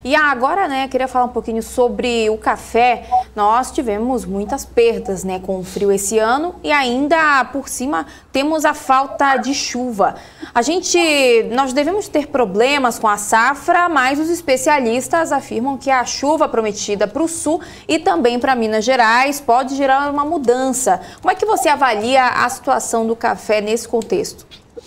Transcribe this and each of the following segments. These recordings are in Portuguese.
E agora, né, queria falar um pouquinho sobre o café. Nós tivemos muitas perdas, né, com o frio esse ano e ainda por cima temos a falta de chuva. Nós devemos ter problemas com a safra, mas os especialistas afirmam que a chuva prometida para o sul e também para Minas Gerais pode gerar uma mudança. Como é que você avalia a situação do café nesse contexto?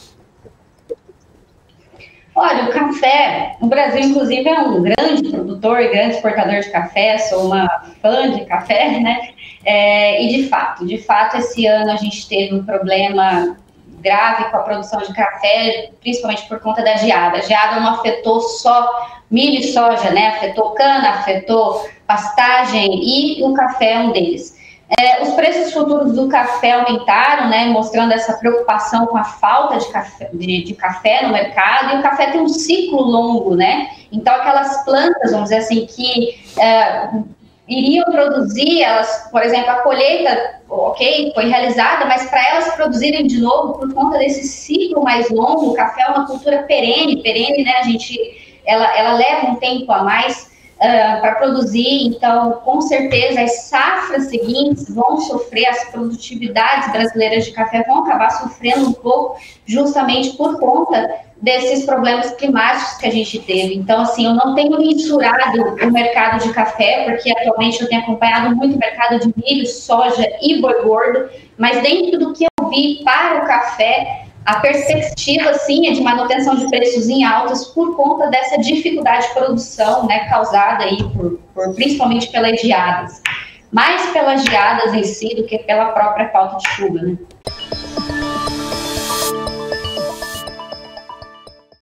Olha, o café, o Brasil, inclusive, é um grande produtor, grande exportador de café, sou uma fã de café, né? E de fato, esse ano a gente teve um problema grave com a produção de café, principalmente por conta da geada. A geada não afetou só milho e soja, né? Afetou cana, afetou pastagem e o café é um deles. Os preços futuros do café aumentaram, né, mostrando essa preocupação com a falta de café no mercado, e o café tem um ciclo longo, né? Então, aquelas plantas, vamos dizer assim, que iriam produzir, elas, por exemplo, a colheita, ok, foi realizada, mas para elas produzirem de novo, por conta desse ciclo mais longo, o café é uma cultura perene, né? Ela leva um tempo a mais para produzir, então, com certeza, as safras seguintes vão sofrer, as produtividades brasileiras de café vão acabar sofrendo um pouco, justamente por conta desses problemas climáticos que a gente teve. Então, assim, eu não tenho mensurado o mercado de café, porque atualmente eu tenho acompanhado muito o mercado de milho, soja e boi gordo, mas dentro do que eu vi para o café, a perspectiva, sim, é de manutenção de preços em altas por conta dessa dificuldade de produção, né, causada aí principalmente pelas geadas. Mais pelas geadas em si do que pela própria falta de chuva, né?